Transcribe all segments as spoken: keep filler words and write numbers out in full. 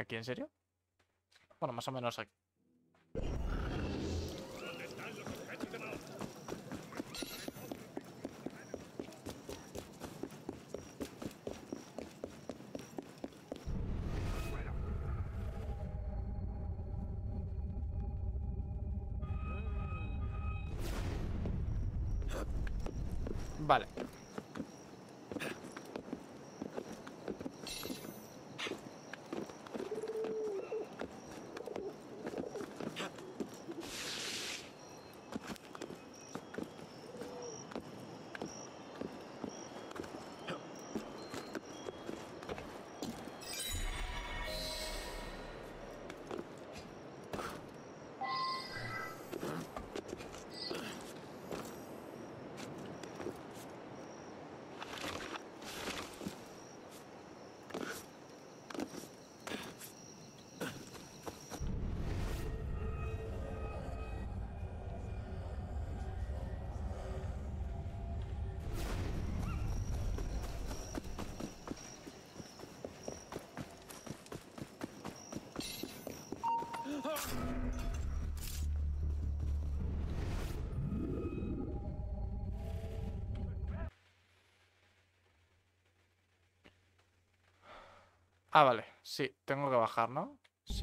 ¿Aquí, en serio? Bueno, más o menos aquí. Vale. Ah, vale. Sí, tengo que bajar, ¿no? Sí.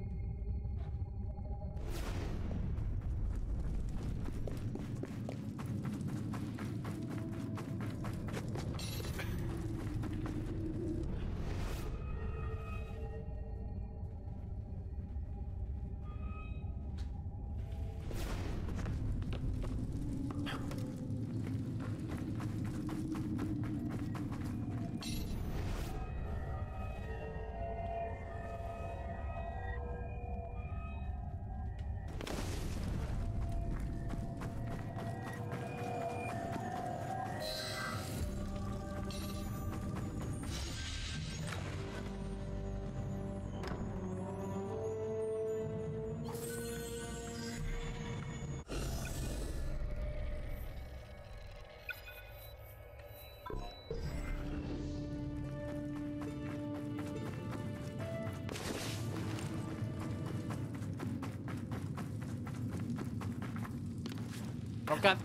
Rocket.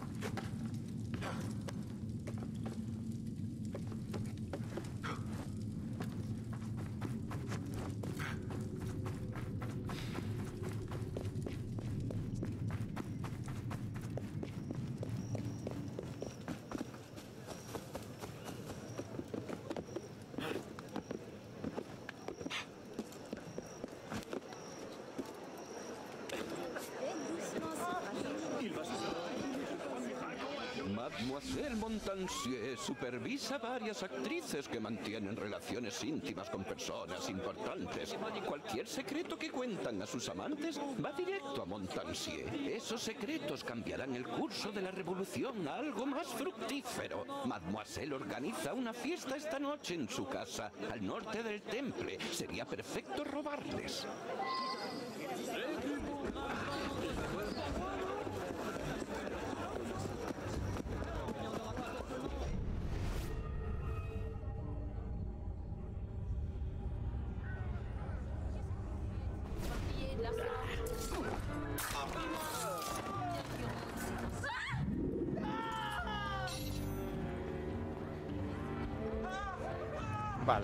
Mademoiselle Montansier supervisa varias actrices que mantienen relaciones íntimas con personas importantes. Cualquier secreto que cuentan a sus amantes va directo a Montansier. Esos secretos cambiarán el curso de la revolución a algo más fructífero. Mademoiselle organiza una fiesta esta noche en su casa, al norte del Temple. Sería perfecto robarles. Vale.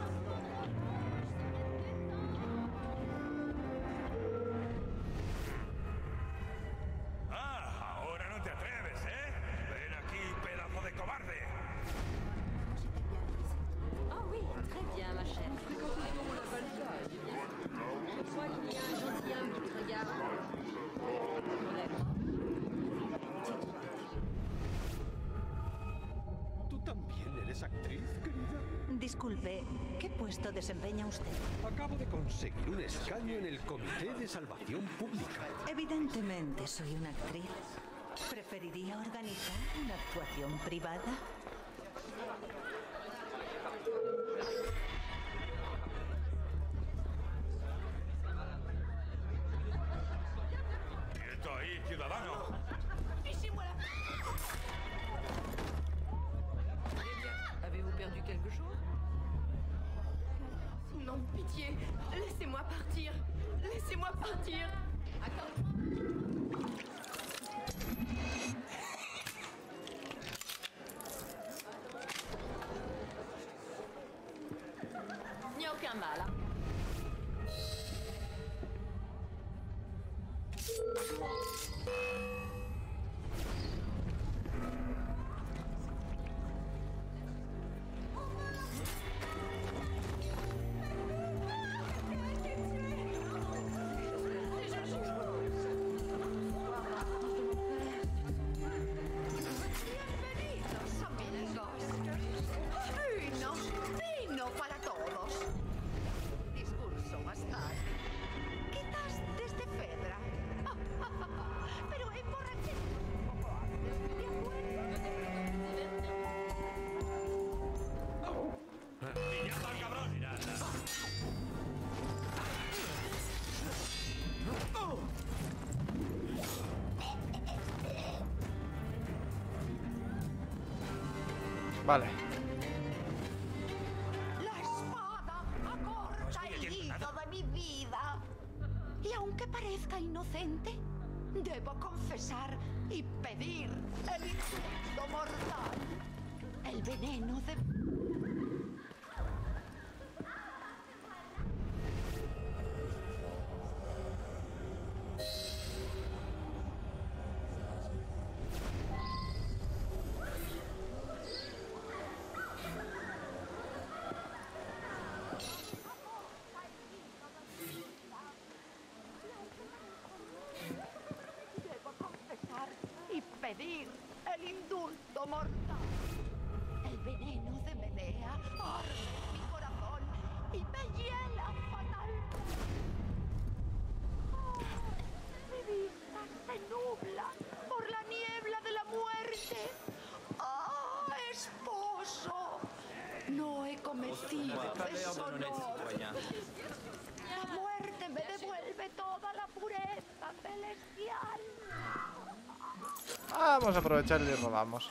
Ah, ahora no te atreves, ¿eh? Ven aquí, pedazo de cobarde. Oh oui, très bien, ma chère. Je crois qu'il y a un gentilhomme qui te regarde. ¿Tú también eres actriz, querida? Disculpe, ¿qué puesto desempeña usted? Acabo de conseguir un escaño en el Comité de Salvación Pública. Evidentemente soy una actriz. ¿Preferiría organizar una actuación privada? ¡Quieto ahí, ciudadano! Avez-vous perdu quelque chose? Non, pitié. Laissez-moi partir. Il n'y a aucun mal. Hein. Vale. La espada acorta el hilo de mi vida. Y aunque parezca inocente, debo confesar y pedir el insecto mortal. El veneno de... pedir el indulto mortal. El veneno de Medea arde mi corazón y me hiela fatal. Oh, mi vista se nubla por la niebla de la muerte. ¡Ah, esposo! No he cometido deshonor. La muerte me devuelve toda la pureza celestial. Vamos a aprovechar y robamos.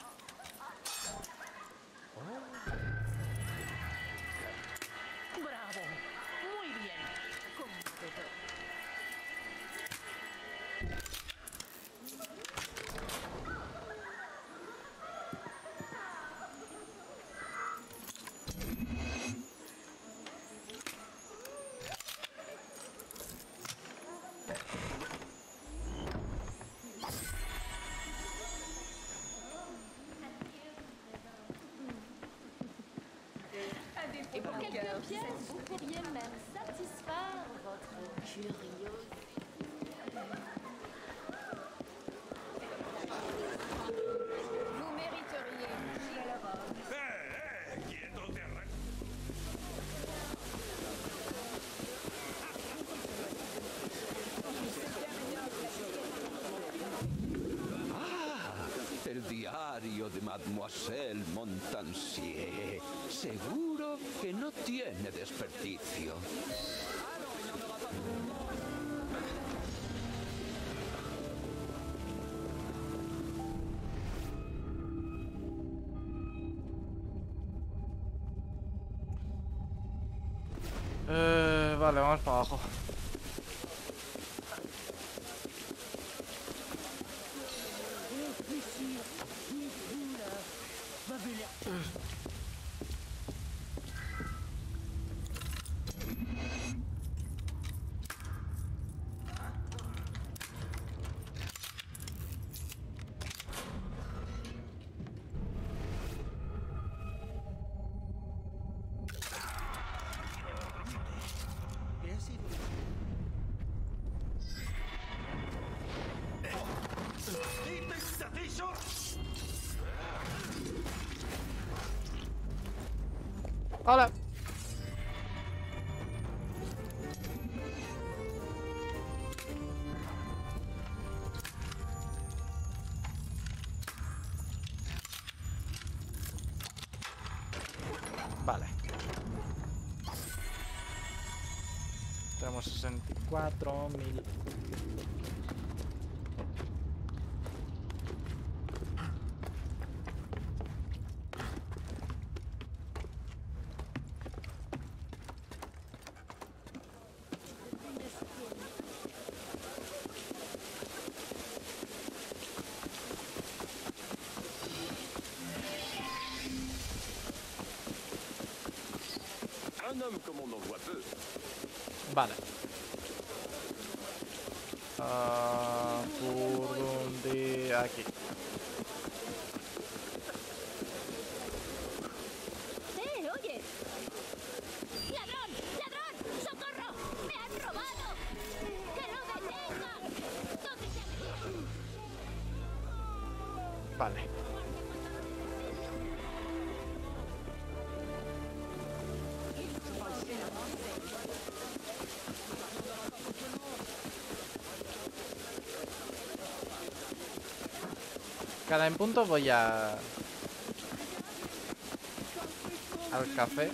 Bravo. Muy bien. Competidor. Et pour quelques pièces, vous pourriez même satisfaire votre curiosité. Vous mériteriez chez l'Europe. ¡Eh, eh! ¡Quieto de arranque! Ah, el diario de Mademoiselle Montansier. Seguro que no tiene desperdicio. Eh, vale, vamos para abajo. Hola. Vale. Tenemos sesenta y cuatro mil. homme comme on en voit peu. Vale. Ah, por donde... Aquí. ¡Eh, oye! ¡Ladrón! ¡Ladrón! ¡Socorro! ¡Me han robado! ¡Que lo detengan! ¿Dónde se ha metido? Vale. Cada en punto voy a... al café.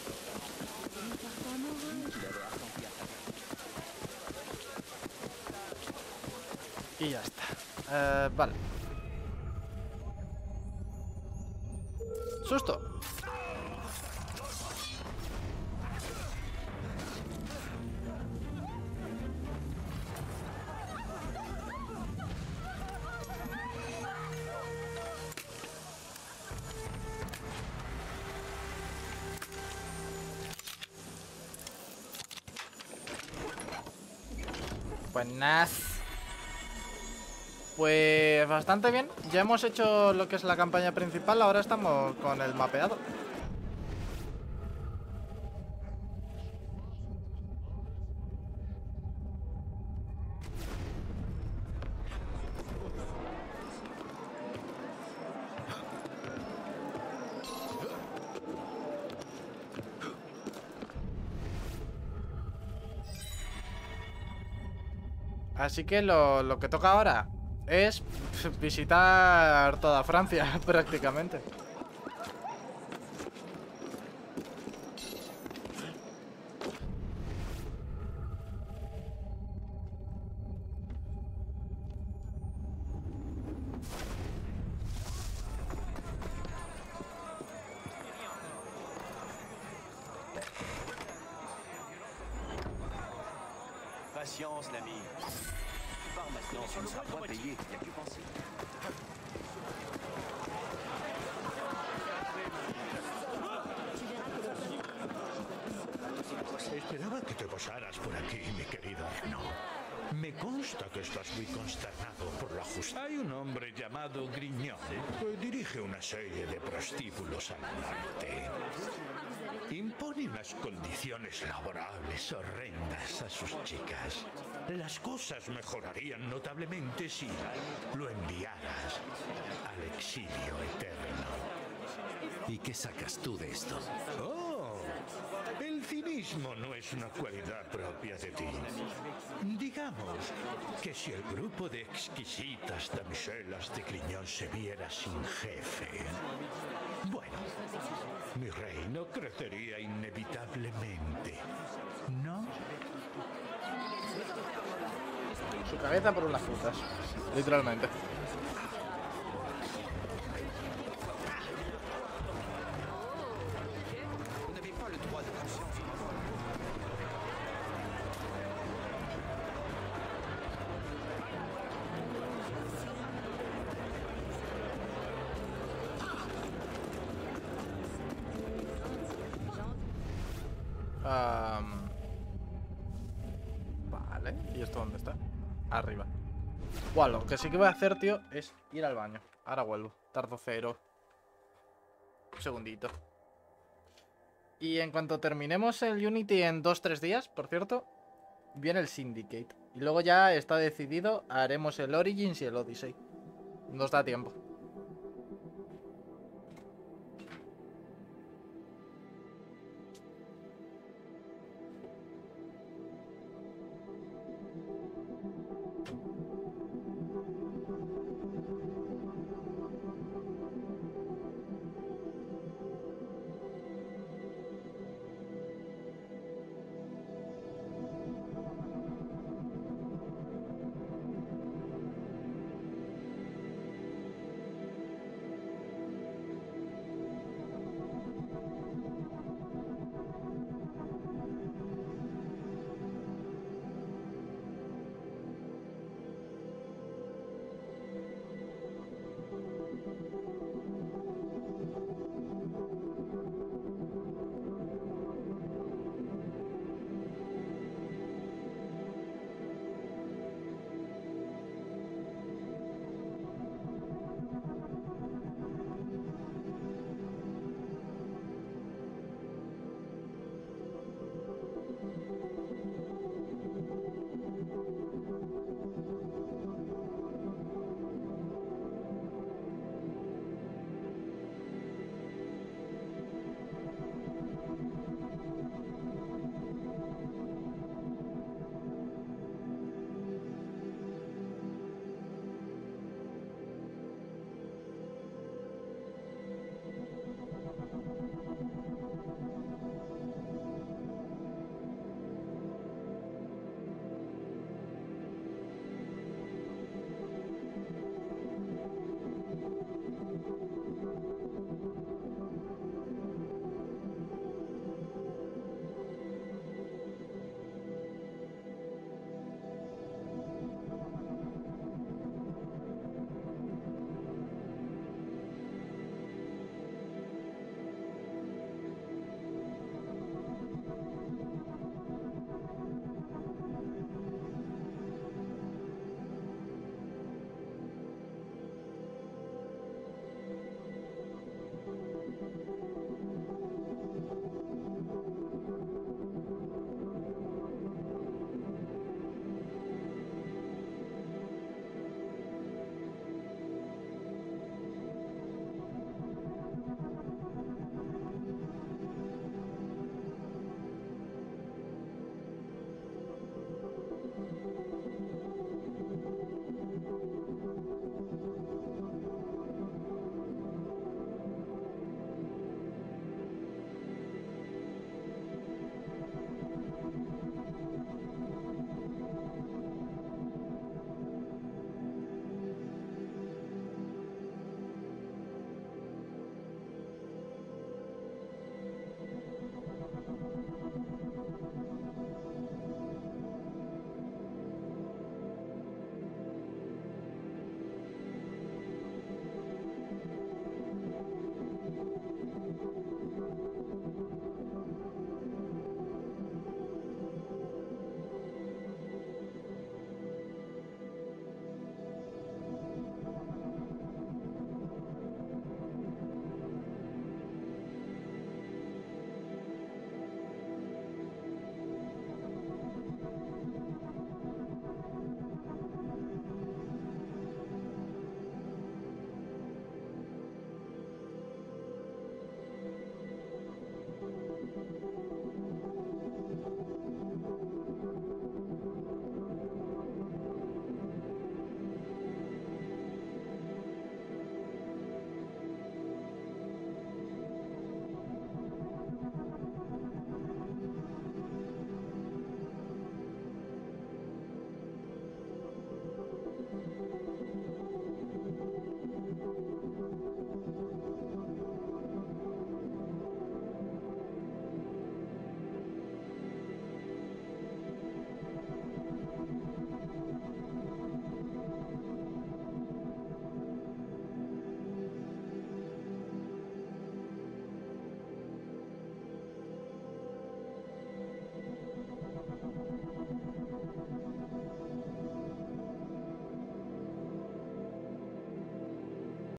Y ya está. Eh, vale. Susto. Buenas. Pues bastante bien. Ya hemos hecho lo que es la campaña principal. Ahora estamos con el mapeado. Así que lo, lo que toca ahora es visitar toda Francia, prácticamente. Patience, l'ami. Tu pars maintenant, tu ne seras pas payé. Il n'y a plus pensé. Esperaba que te pasaras por aquí, mi querido Renaud. Me consta que estás muy consternado por la justicia. Hay un hombre llamado Grignon que dirige una serie de prostíbulos al norte. Impone unas condiciones laborables horrendas a sus chicas. Las cosas mejorarían notablemente si lo enviaras al exilio eterno. ¿Y qué sacas tú de esto? Oh, el cinismo no es una cualidad propia de ti. Digamos que si el grupo de exquisitas damiselas de Grignon se viera sin jefe, bueno, mi reino crecería inevitablemente, ¿no? Su cabeza por unas frutas, literalmente. Um, vale, ¿y esto dónde está? Arriba. Buah, lo que sí que voy a hacer, tío, es ir al baño. Ahora vuelvo. Tardo cero. Un segundito. Y en cuanto terminemos el Unity en dos tres días, por cierto, viene el Syndicate. Y luego ya está decidido, haremos el Origins y el Odyssey. Nos da tiempo.